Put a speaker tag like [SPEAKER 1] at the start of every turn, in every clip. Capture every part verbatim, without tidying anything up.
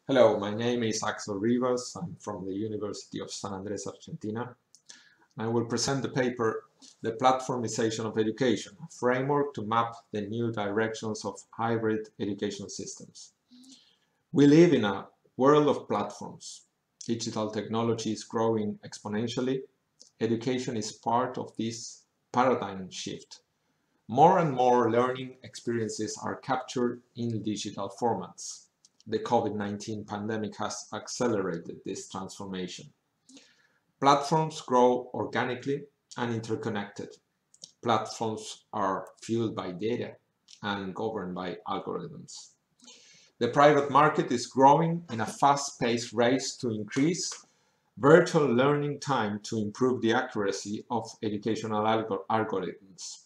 [SPEAKER 1] Hello, my name is Axel Rivas. I'm from the University of San Andres, Argentina. I will present the paper, The Platformization of Education, a framework to map the new directions of hybrid education systems. We live in a world of platforms. Digital technology is growing exponentially. Education is part of this paradigm shift. More and more learning experiences are captured in digital formats. The COVID nineteen pandemic has accelerated this transformation. Platforms grow organically and interconnected. Platforms are fueled by data and governed by algorithms. The private market is growing in a fast-paced race to increase virtual learning time to improve the accuracy of educational algor algorithms.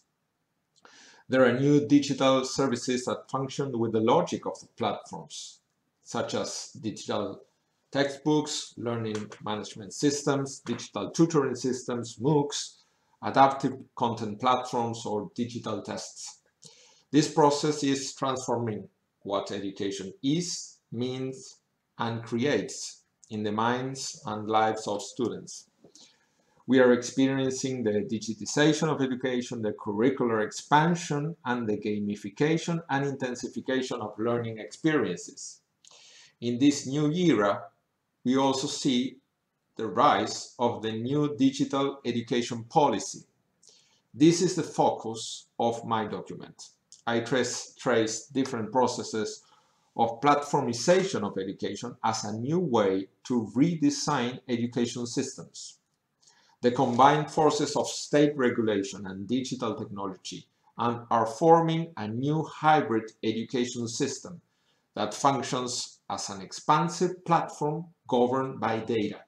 [SPEAKER 1] There are new digital services that function with the logic of the platforms, such as digital textbooks, learning management systems, digital tutoring systems, MOOCs, adaptive content platforms, or digital tests. This process is transforming what education is, means, and creates in the minds and lives of students. We are experiencing the digitization of education, the curricular expansion, and the gamification and intensification of learning experiences. In this new era, we also see the rise of the new digital education policy. This is the focus of my document. I trace, trace different processes of platformization of education as a new way to redesign education systems. The combined forces of state regulation and digital technology and are forming a new hybrid education system that functions as an expansive platform governed by data.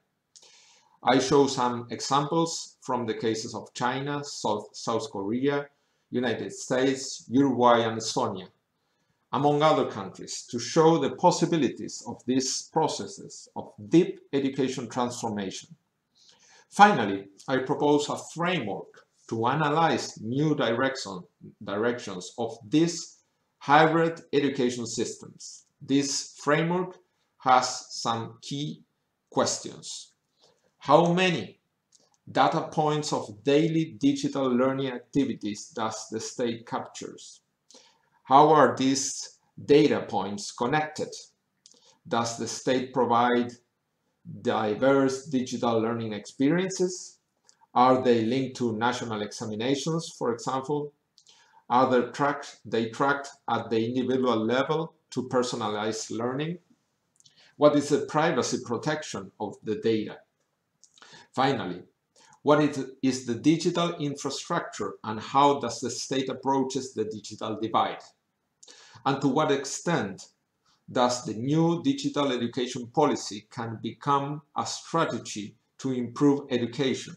[SPEAKER 1] I show some examples from the cases of China, South, South Korea, United States, Uruguay, and Estonia, among other countries, to show the possibilities of these processes of deep education transformation. Finally, I propose a framework to analyze new direction, directions of these hybrid education systems. This framework has some key questions. How many data points of daily digital learning activities does the state captures? How are these data points connected? Does the state provide diverse digital learning experiences? Are they linked to national examinations, for example? Are they tracked, they tracked at the individual level to personalize learning? What is the privacy protection of the data? Finally, what is the digital infrastructure and how does the state approaches the digital divide? And to what extent does the new digital education policy can become a strategy to improve education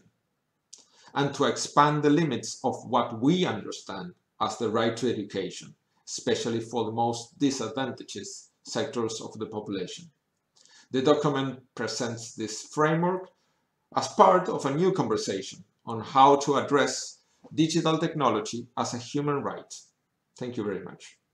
[SPEAKER 1] and to expand the limits of what we understand as the right to education, especially for the most disadvantaged sectors of the population. The document presents this framework as part of a new conversation on how to address digital technology as a human right. Thank you very much.